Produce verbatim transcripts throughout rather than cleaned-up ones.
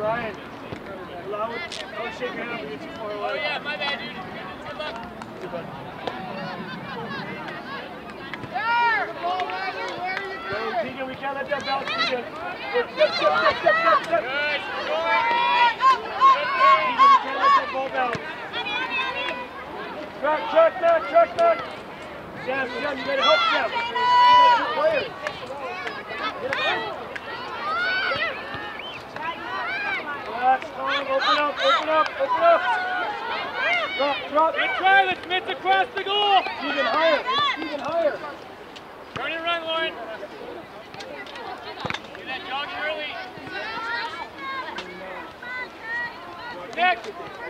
Brian. Allow it. Don't shake your hand when you're too far away. Oh yeah, my bad, dude. Good luck. Good luck. Go, Keegan, we can't let that bounce, Keegan. Step, step, step, step, step, step. Good. Keegan, we can't let that ball bounce. Track, track, back, track, back. Sam, Sam, you gotta help Sam. You got two players. Relax, Tom, open up, open up, open up. Drop, drop. Good try, let's miss across the goal. Keegan higher, Keegan higher. Turn and run, Lauren. Do that jogging early. Next.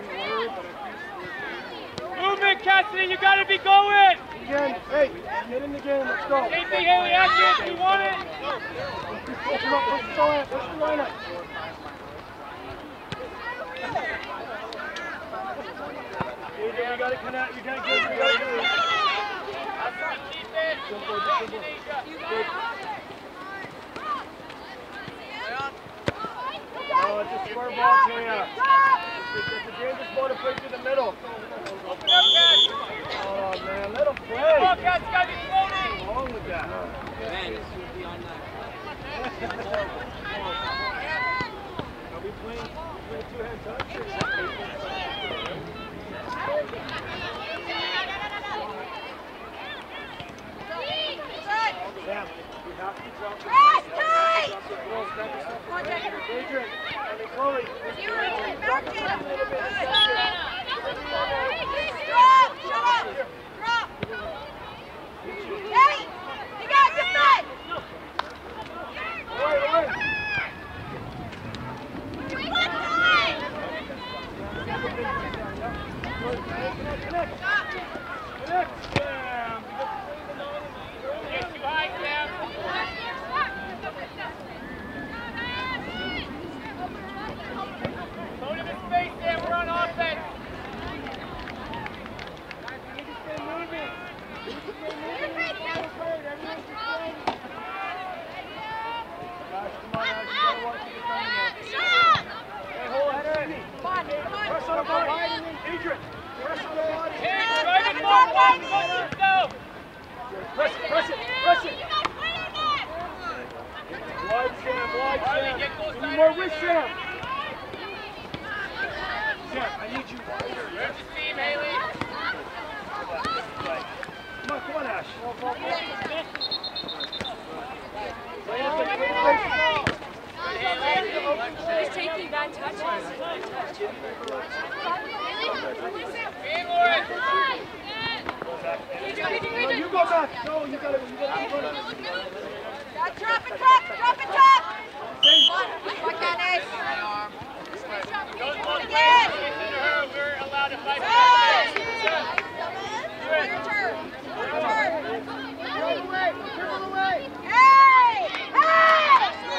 Movement, Cassidy, you gotta be going. Keegan, hey, get in the game, let's go. Same thing, Haley, action, you want it. Push him up, push the line, push the line up. You gotta connect, you gotta get it, you gotta get it. Keep it. Oh, it's a square ball, Taya. It's a dangerous ball to play through the middle. Open up, Cass. Oh, man, let him play. Come on, Cass, you gotta be floating. What's wrong with that? Man, this will be on that. Are we playing two-hand touch? Sam, you have to drop the ball. Drop the ball, grab yourself. Adrian, I mean, Chloe. Drop the ball a little bit. Drop! Shut up! Drop! Hey! You got to defend! Away, away. Connect, connect. Connect. Sam. Get too high, Sam. Go to the space, Sam. We're on offense. You need to stay moving. You need to stay moving. Everyone's afraid. Everyone's afraid. Gosh, come on, Ash. You gotta watch the defender. Hey, hold on. Come on, press on the body. Adrian, press on the body. Hey, right in front, walk, walk yourself. Press it, press it, press it. Wide Sam, wide Sam. Need more with Sam. Sam, I need you wider. Where's the team, Haley? Come on, come on, Ash. He's taking bad touches. Hey, Lauren. No, you go back. No, you gotta, you gotta keep running. Drop it, drop, drop it, drop! What can I? Don't look Again! into her. We're allowed to fight. Hey! Your turn. Your turn. Dribble away, dribble away. Hey! Hey!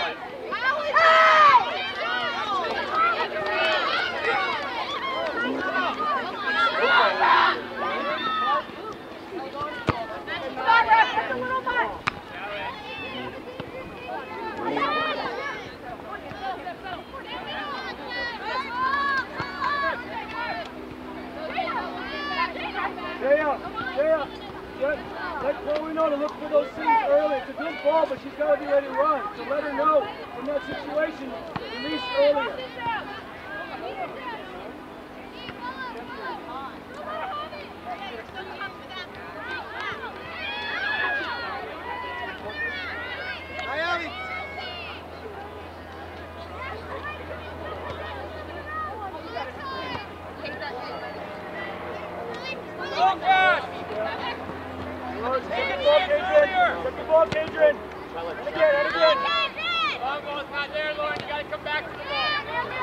Stay up, stay up. Let, let Chloe know to look for those things early. It's a good ball, but she's got to be ready to run. So let her know from that situation, release earlier. Get the ball, Adrian. And again, and again. Long ball's not there, Lauren. You gotta come back to the ball.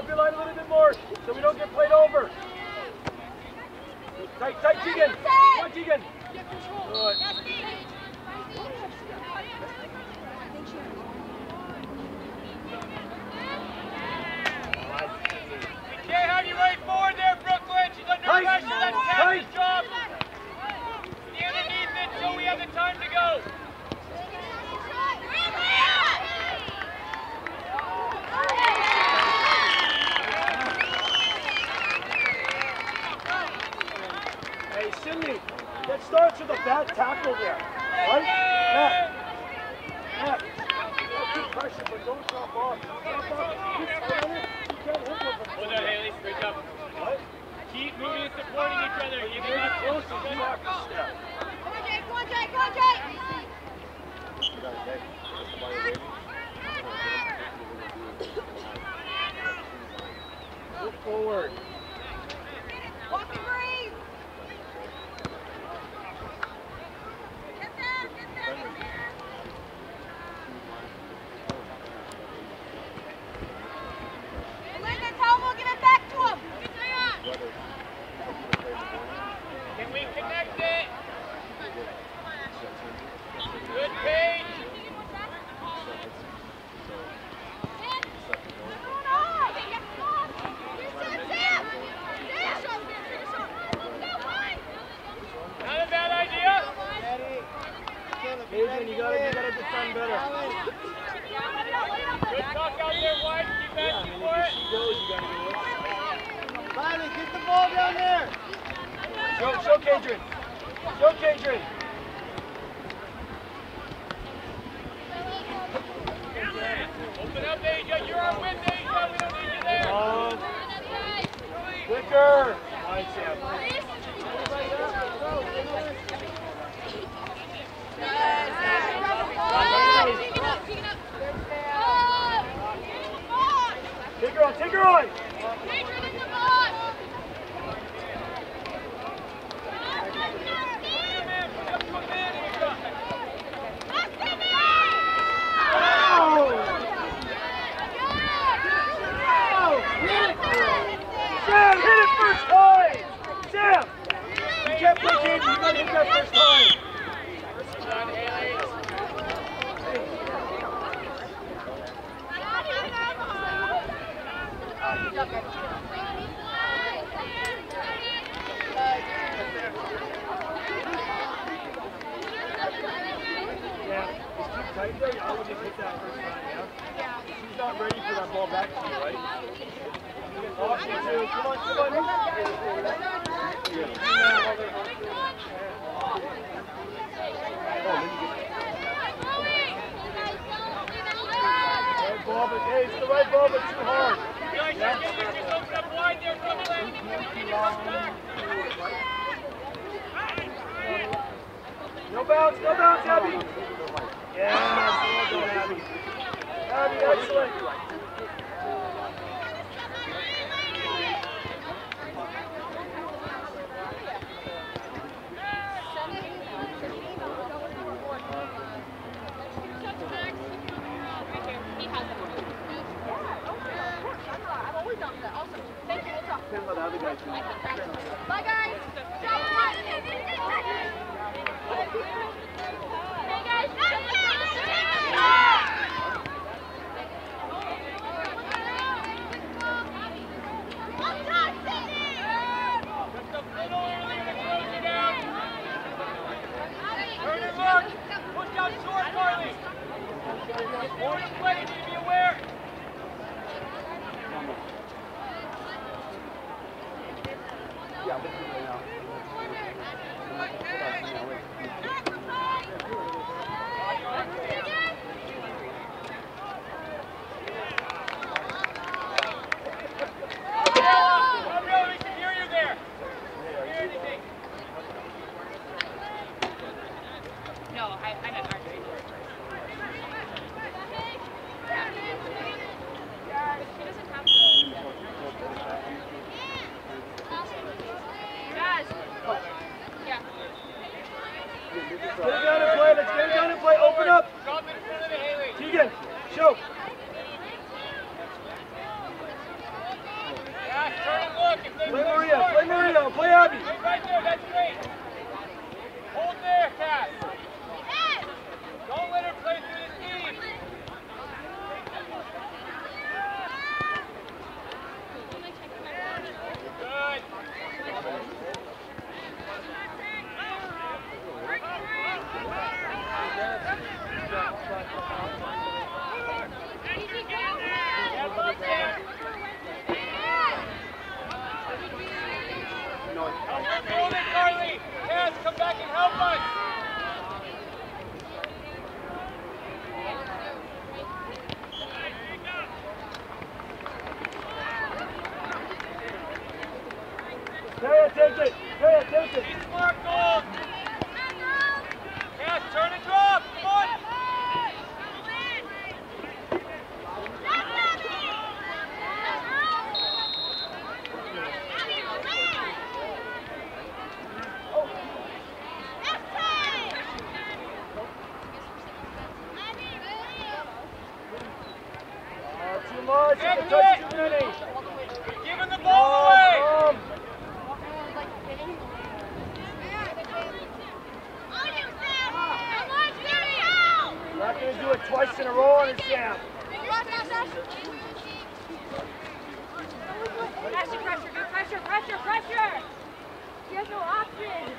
your line a little bit more so we don't get played over. Tight, tight, Tegan. Come on, Tegan. Good. We can't have you right forward there, Brooklyn. She's under Tight. pressure. That's Tight. Kathy's job. Stay underneath it so we have the time to go. Hey, Sydney, that starts with a bad tackle there, right? Matt. Matt. Keep pressure, but don't drop off. Drop off. Keep playing it. You can't hit with it. Hold on, Haley. Break up. What? Keep moving and supporting each other. You You're got close to you have to step. Come on, Jake. Come on, Jake. Come on, Jake. Move forward. Walk and breathe. Get there. Get there. Get there. Belinda, tell him we'll give it back to him. Can we connect it? Good page. Not a bad idea. Adrian, you gotta, you gotta defend better. Good talk out there, wide. Keep asking for it. She goes, you gotta do it. Riley, get the ball down there. Show, show Kadrian. Show Kadrian. Open up, Asia. You're our win, Asia. We don't need you there. Um, quicker. Nice, Sam. Take her on, take her on. Sam, hit it first time! Sam! You can't play games, you gotta hit that first time! Done, Haley. Yeah, it's too tight there, I would just hit that first time, yeah? She's not ready for that ball back to you, right? Austin too, come on, come on! Right ball, but hey, it's the right ball, but too hard. Guys, Yeah. just open up wide there, Brooklyn. No bounce, no bounce, Abby. Yeah, well done, Abby. Abby, excellent. Depends on the other guys do. Bye, guys. Turn and look. Push down short, Marley. More to play, you need to be aware. Gabrielle, we can hear you there. Hear anything? No, I, I meant archery. She doesn't have the... Play Maria, play Maria, play Abby. Right, right there, that's great. Hold there, Cass. Don't let her play through the team. Good. Step up there. Hold it, Carly. Cass, come back and help us. Pay attention, pay attention. Be smart, goal. Cass, turn and drop. Come on. Uh, too much, Get it's a touch it. too many. You're giving the ball away. Come, come. Not going to do it twice in a row on his jam. Pressure, pressure, good pressure, pressure, pressure! She has no option.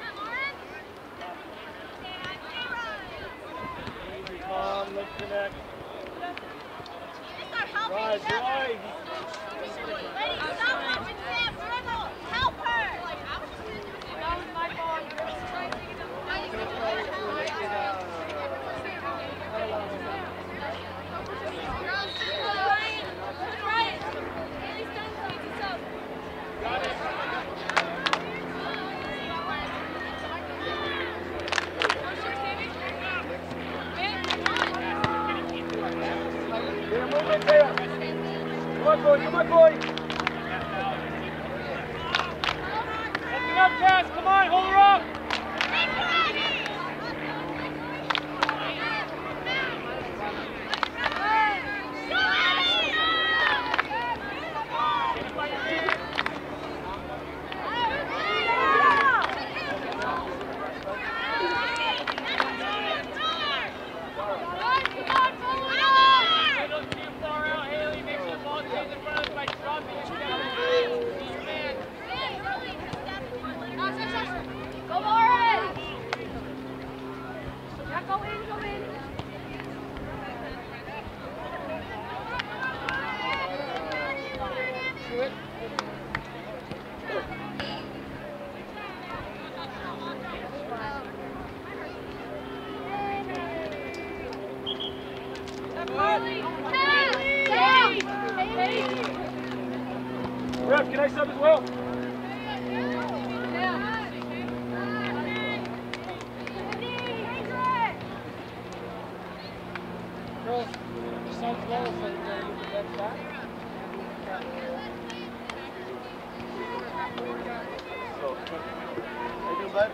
Easy, calm, let's connect. Rise, rise. Lady, stop watching Sam, dribble! Help her! That was my fault. Get a movement there. Come on, boy, come on, boy. Open up, Cass. Come on, hold her up. Don't too far out, Haley. Make sure the ball stays in front of us by dropping it down. Be your man. Go, Lauren! Yeah, go in, go in. Ref, can I sub as well? Girls, son's well, so that's that. How you doing, bud?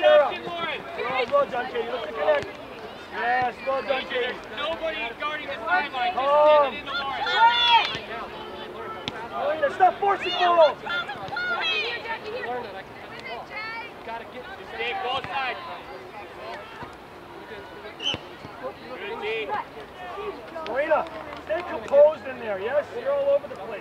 Sarah. Action, Lauren. Well, well done, Katie. Look to connect. Yes, well done, Katie. There's nobody guarding the sideline. Just Calm. send it into Lauren. Melina, stop forcing balls. Learn that I can touch the ball. Gotta get to Just stay both sides. Good D. Marina, stay composed in there, yes? You're all over the place.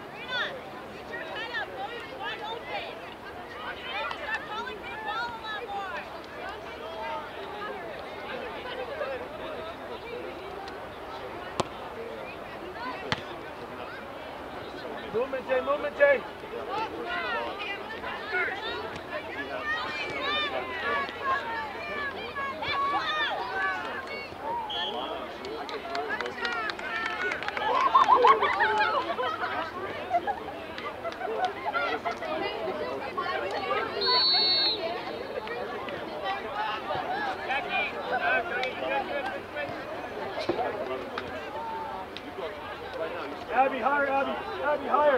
Movement, Jay, movement, Jay. Abby, higher, Abby. Abby, higher.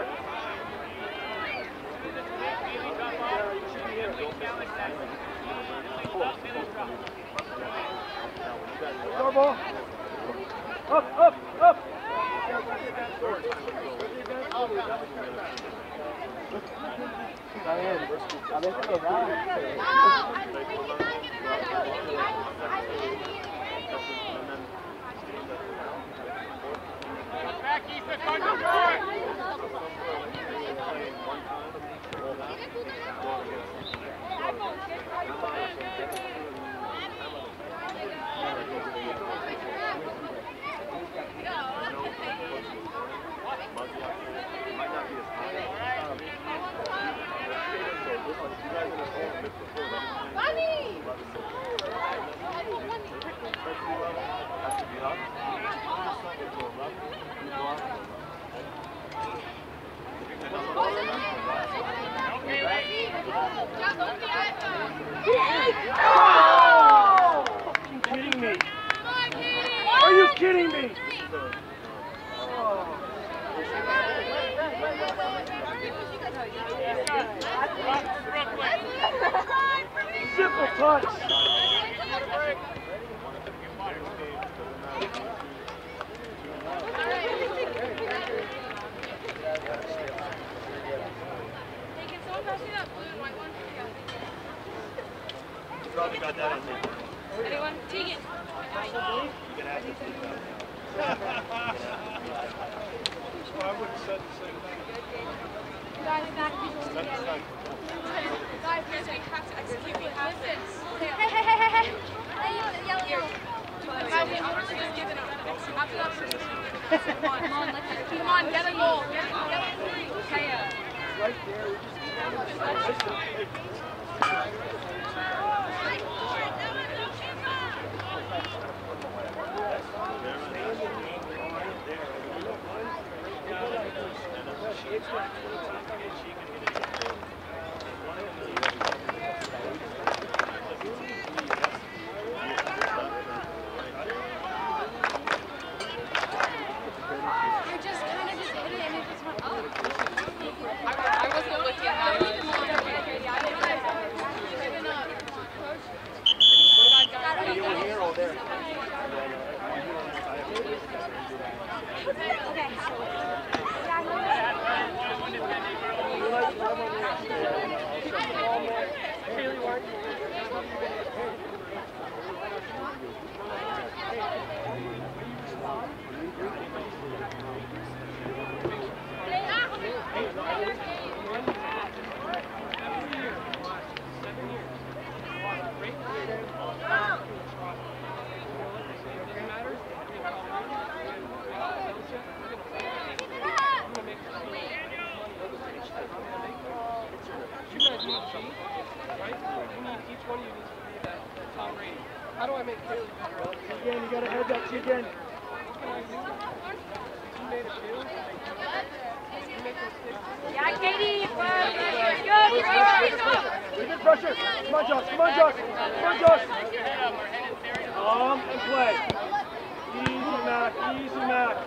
Go, ball. Up, up, up. Back, Ethan, guard the board. Oh! Are you kidding me? Are you kidding me? Simple touch. Probably got that on me. Anyone? Take it. You can have it. Well, I would have said the same thing. Guys, back people. Guys, here's we have to execute. We have to. Hey, hey, hey, hey, hey. Yellow, yellow. Guys, we honestly just given up. After that first come on, come on, let's just keep on. Get a goal. Get a, get a three. Kaya. Right there. We just I wasn't looking at it. How do I make Kaylee better? again, you gotta head that again. What can I do? You made a two. You make a six. Yeah, Katie. Good, good, good. Keep it pressure. Come on, Josh. Come on, Josh. Come on, Josh. Calm and play. Easy, Mac. Easy, Mac.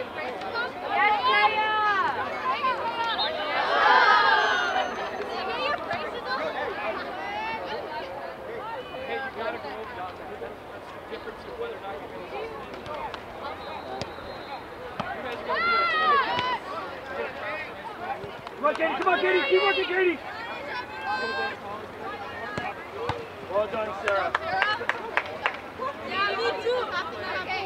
Yes, Kaya! Katie. Come on, Katie. Keep working, Katie. Well done, Sarah. Yeah, me too. Okay.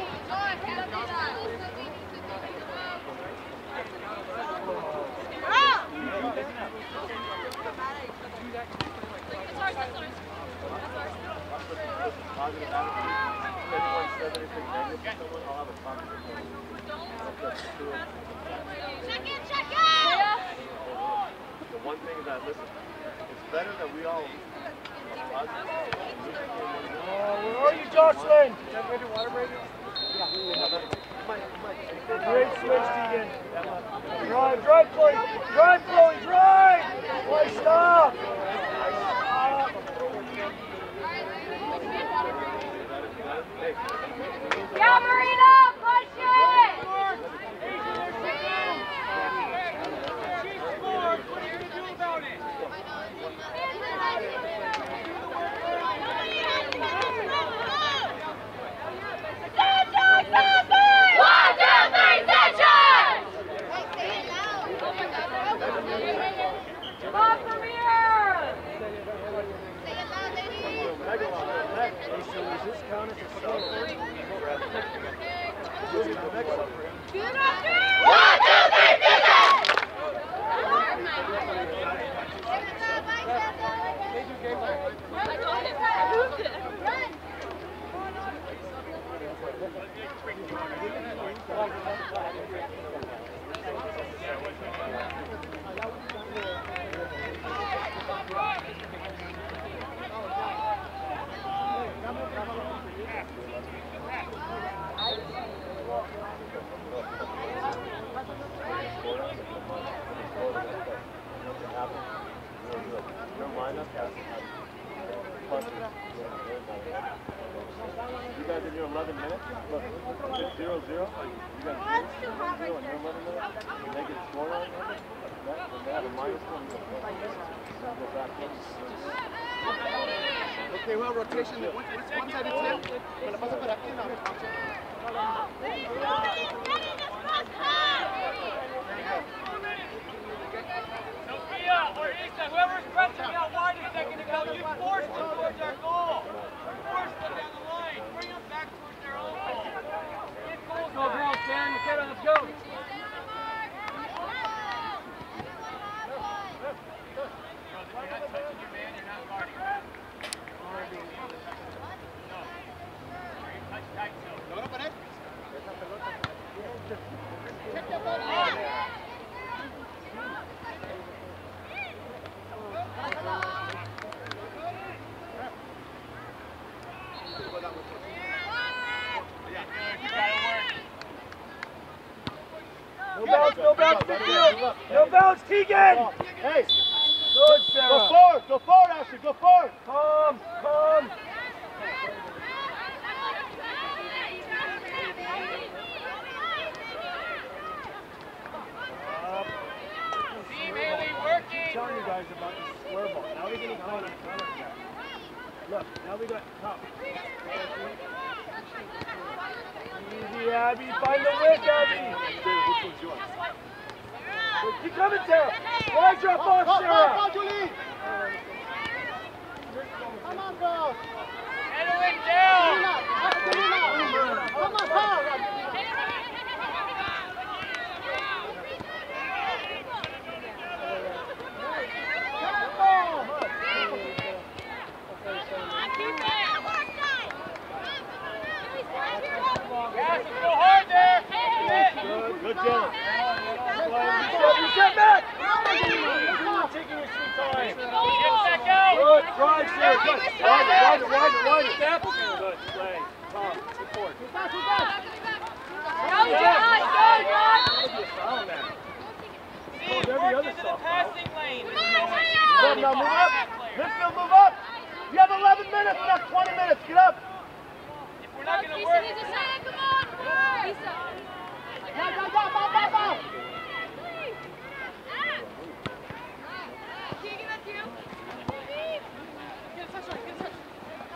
Check in, check in! The one thing is that, listen, it's better that we all... Oh, where are you, Jocelyn? Great switch, Tegan. Drive, drive, Chloe. Drive, Chloe, drive! Boy, stop! Stop. Yeah, Marina, push it! She scored. What are you going to do about it? One, two, three, attention! Come on, from here! Does this count as a sub? One, two, three, finish! You guys in your eleven minutes? Look, it's zero zero. You guys zero zero in your eleven minutes. When they get scoreline, when they have a minus one, you go back in. Okay, well, rotation. Once once I do tip, me la paso para aquí. Sophia or Issa, whoever's pressing out wide a second ago, you forced them towards our goal. You forced them down the line. Bring them back towards their own goal. Get goals. Go, girls, Dan. McKenna, let's go. No bounce, no bounce, midfield. No bounce, Tegan. Hey, Good, Sarah. go forward, go forward, Ashley, go forward. Calm, calm. Team Haley working. I'm telling you guys about this square ball. Now we're getting caught on counter attack. Look, now we got top. Easy, Abby. Find the width, Abby. Which one's yours? Keep coming, Sarah. Why drop off, Sarah? Go, Julie. Come on, girls. Edwin down. Come on, Paul. Yes, go hard there. Good, good, Dylan. Reset, reset, Matt. Taking your sweet time. Get back out. Good, drive, Sarah. Good. Wide it, wide it, wide it, wide it. Step. Good, play. Tom, support. Go, John! Go, John! Foul, man. Steve, every work other into the soft passing lane. Come on, now move up. Midfield, move up. You have eleven minutes, not twenty minutes. Get up. If we're not going to work, Come on! Lisa! Go, go, go, go, go, go. Keegan, that's you. Get a touch on, get a touch.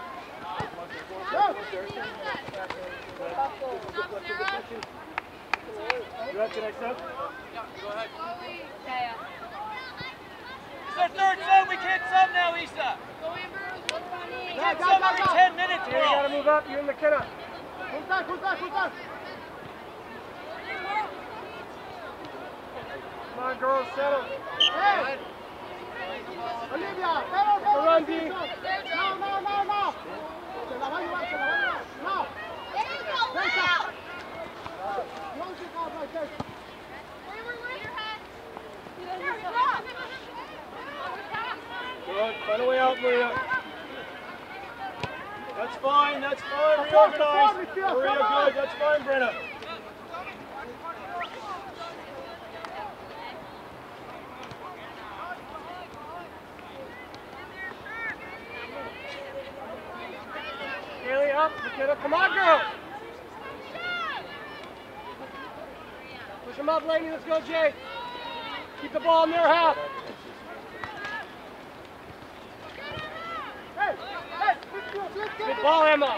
Stop, Sarah. You ready, can I sub? Chloe. Taya. their third sub. We can't sub now, Issa. We can't sub every ten minutes, Here, you gotta bro. move up. You and McKenna. Who's that? Who's that? Who's that? Come on, girls, settle. Hey! Olivia, pero, pero, Run, D. no, no, no, no. Se la va a llevar, se la va a llevar. No. There you go, Will! Close it out right there. Good. Find a way out, Maria. That's fine. That's fine. Reorganize. Maria, good. That's fine, Brenna. Haley, up. McKenna, come on, girl. Push him up, lady. Let's go, Jay. Keep the ball in their half. Hey, hey, let's go, let's go. Good ball, Emma.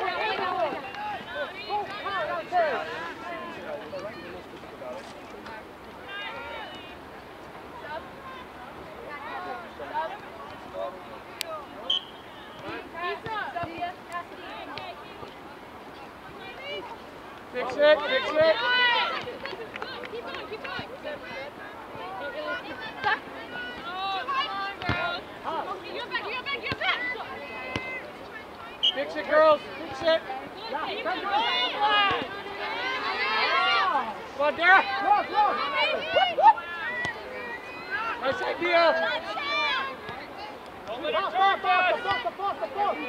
Fix it, fix it. Keep going, keep going. You're back, you're back, you're back. Fix it, girls. Fix it. Come on, Dara. Nice idea. Don't let her turn, guys. Posta, posta, posta.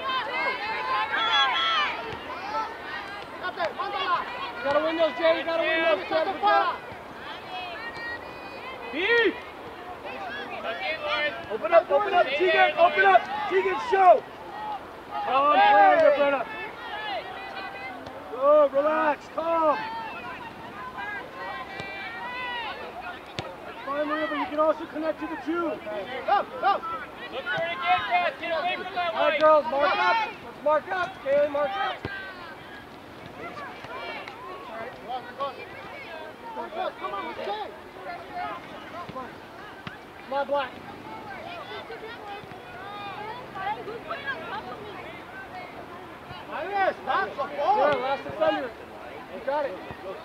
Fíjate, mándala. You gotta win those, Jay. You gotta win those. Try to Fuera. B. Tuck in, Lauren. Open up, open up, Tegan. Open up. Tegan, show. Calm, play with her, Brenna. Good, relax, calm. That's fine, Maria, but you can also connect to the two. Go, go. Look for it again, Cass. Get away from that All right, white. girls, mark up. Let's mark up. Kaylee, mark up. Come on, let's go. Come on, Black. Ahí está, Good, socorro. last defender. You got it.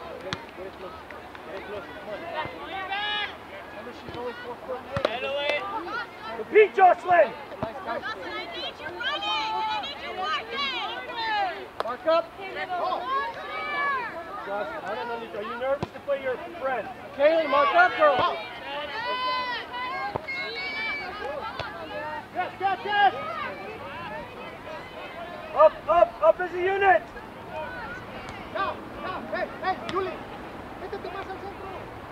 Remember, she's only four foot. Handle it. Repeat, Jocelyn. Dawson, I need you running! I need you working! Mark up. Oh. Josh, I don't know. Are you nervous to play your friend? Kaylee, mark up, girl. Oh. Yes, yes, yes. Up, up, up as a unit. Now, now, hey, hey, Julie. Métete más al centro.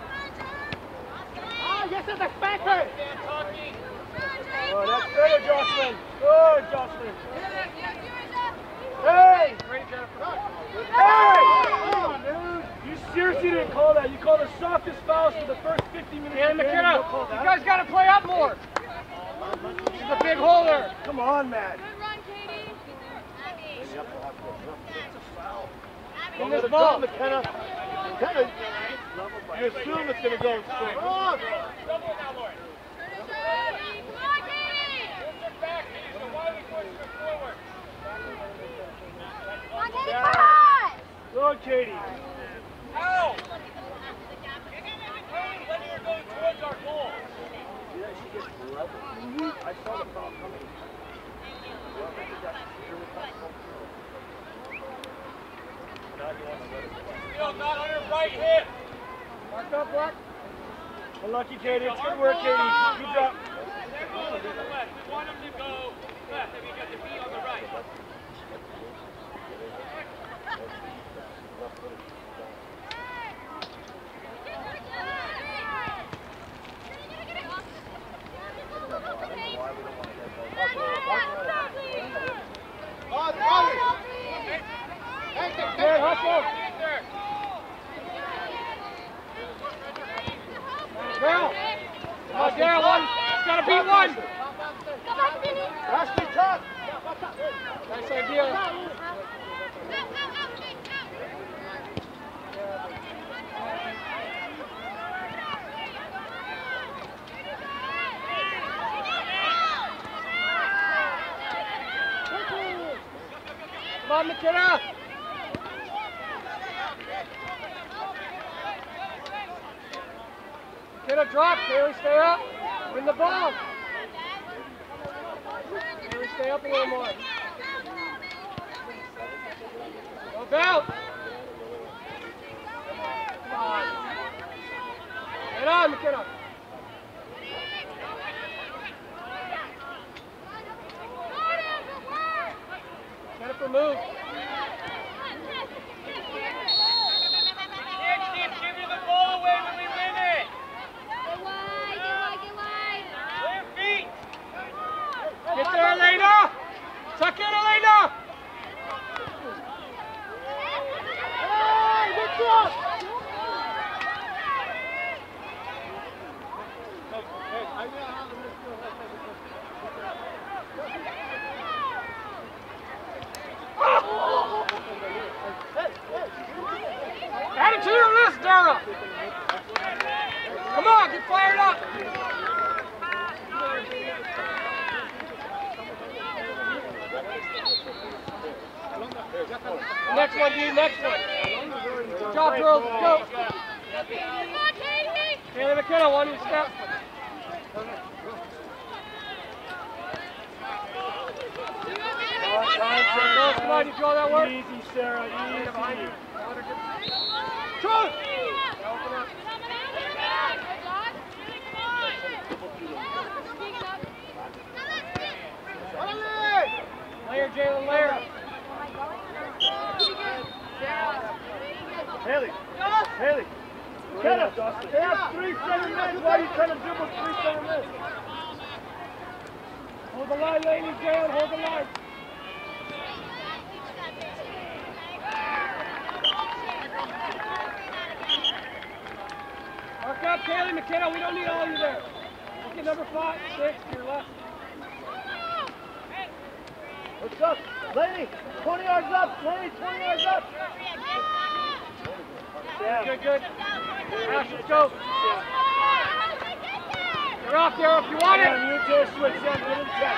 Ah, yes, it's a spanker. Stand talking. Oh, that's better, Jocelyn. Good, Jocelyn. Hey! Great, Jennifer. Hey! Come on, dude. You seriously didn't call that. You called the softest fouls for the first fifty minutes. Yeah, McKenna, you guys got to play up more. She's a big hole there. Come on, Matt. Good run, Katie. In this ball. McKenna. McKenna, you assume it's going to go straight. Oh. Double it now, Lauren. Come on, Katie. Push her back, Katie, so why are we pushing her forward? Good, Katie. Ow! Letting her go towards our goal. I saw the foul coming. Still not on her right hip. Mark up, Black. Unlucky, Katie. It's good work, Katie. Good job. They're going to the left. We want them to go left, and we got the B on the right. Good, hustle. Daryl. Come on, Daryl. One. It's got to be one. Ashley, tough. Nice idea. Come on, McKenna! McKenna, drop. Kaylee, stay up. Win the ball. Kaylee, stay up a little more. Go about. Come on. Get on, McKenna. Jennifer, move. Nick, keep giving the ball away when we win it. Get wide, get wide, get wide. Clear feet. Get there, Elena. Tuck in, Elena. Hey, good job. Add it to your list, Dara. Come on, get fired up. Next one, dude, next one. Good job, girls, let's go. Kaylee McKenna, one in step. Girls, come on, you draw that work. Easy, Sarah, easy. Shoot! Layer, Jalen, layer. Haley, Haley. Kenna, they have three seven minutes. Why are you trying to dribble three seven minutes? Hold the line, ladies, Jalen, hold the line. Mark up, Kaylee McKenna, we don't need all of you there. Look at number five, six to your left. What's up? Lady, twenty yards up. Lady, twenty yards up. Good, good, good. Ash, let's go. You're off there if you want it. You just switch down to the check.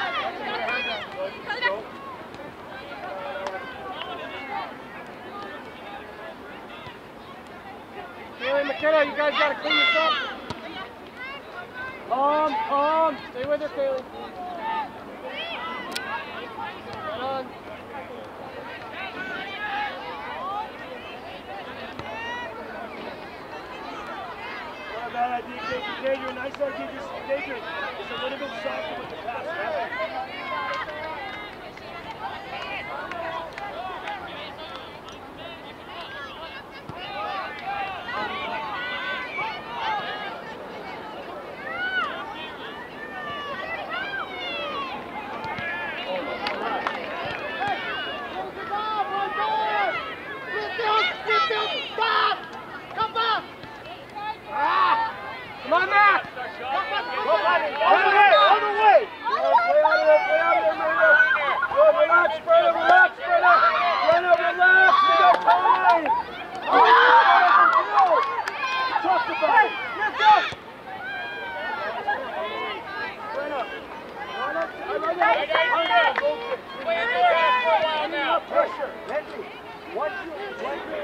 Kaylee McKenna, you guys got to clean this up. Calm, calm. Stay with her, Kaylee. Right on. Not a bad idea, Adrian. Nice idea, just Adrian. It's a little bit softer with the pass, right? Come on, Matt! All the way, all the way! Play out of there, play out of there, Maria. Good, relax, Brenna, relax, Brenna. Brenna, relax, we got time. Oh, we talked about it. Yes, yes. Brenna, run up, I love that. Up pressure. Henry, once you, once you,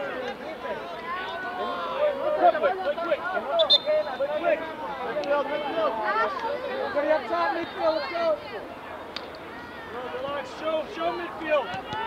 quick, quick, quick, quick, quick. Midfield, midfield. Everybody up top, midfield, let's go. Relax, show, show midfield.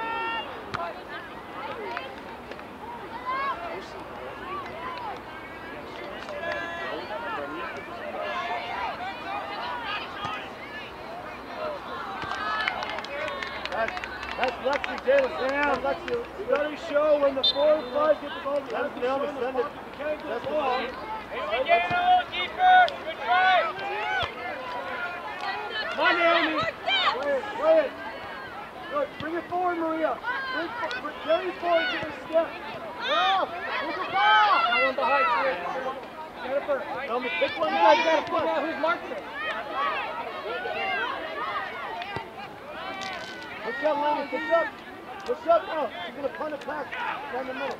That's, that's Lexi, Jalen. Sam, Lexi. You gotta show when the four and five get the ball. That's the other send it. That's the ball. Hey, get it a little deeper. Good try. Come on, Naomi. Play it, play it. Good, bring it forward, Maria. Bring, bring, carry forward to the step. Yeah, move the ball. That one behind you. Jennifer. Tell me, pick one You out. guys got to figure out who's marked it. Push up, Lenny, push up. Push up now. You're going to punt it back down the middle.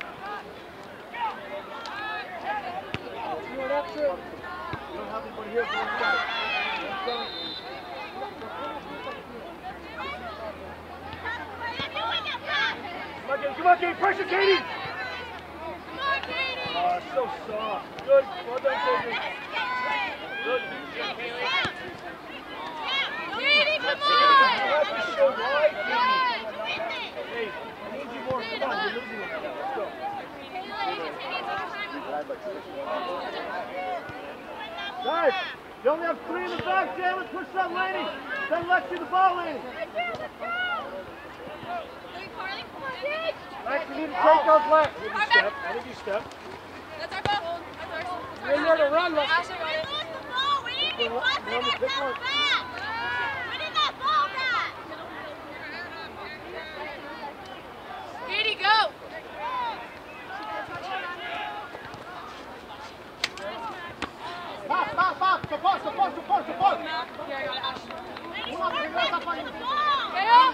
You know that true. You don't have anybody here, go inside. Inside. Doing it, come on, Katie. Pressure, Katie. Come on, Katie. Oh, so soft. Good. Well done, Katie. Good. Katie, come You on. have to show wide, Katie. Hey, I need you more. Come on, you're losing it now. Let's go. Guys, you only have three in the back, Jalen. Push that Laney. Then let's see the ball, Laney. Max, you need to take those left. I think you step. I think you step. That's our ball. That's ours. You're in there to run, Lex. Ashley got it. We need to bust that ball back. We need that ball back. Katie, go. Stop, stop, stop. Support, support, support, support. Here, I got it, Ashley. Ladies, work back to the ball. Get up.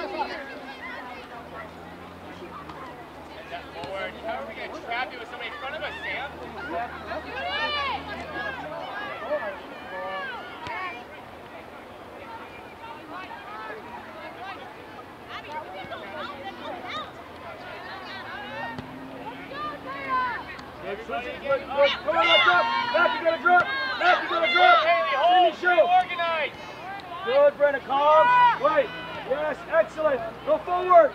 Forward. How are we going to trap you with somebody in front of us, Sam? Good, switch it, good, good. Come on, let's up. Back, you gotta drop. Back, you gotta drop. Haley, hold. Cindy, show. Organize. Good, Brenda, calm. Right. Yes, excellent. Go forward.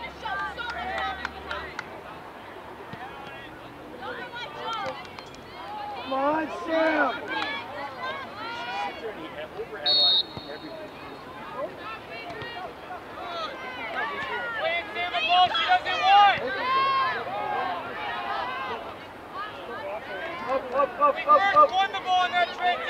Come on, Sam. Playing Sam the ball she doesn't want. Up, up, up, We up, first up. won the ball in that transition.